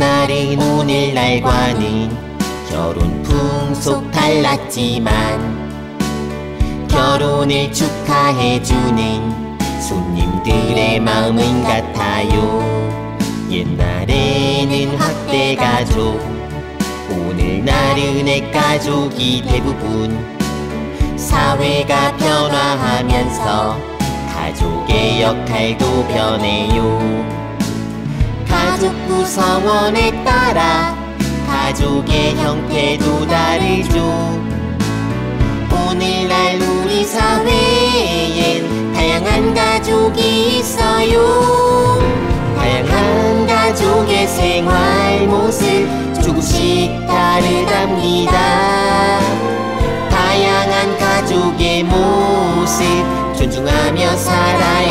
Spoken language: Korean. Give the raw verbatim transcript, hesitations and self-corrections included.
옛날은 오늘날과는 결혼 풍속 달랐지만 결혼을 축하해주는 손님들의 마음은 같아요. 옛날에는 확대가족, 오늘날은 핵가족이 대부분. 사회가 변화하면서 가족의 역할도 변해요. 가족 구성원에 따라 가족의 형태도 다르죠. 오늘날 우리 사회엔 다양한 가족이 있어요. 다양한 가족의 생활 모습 조금씩 다르답니다. 다양한 가족의 모습 존중하며 살아야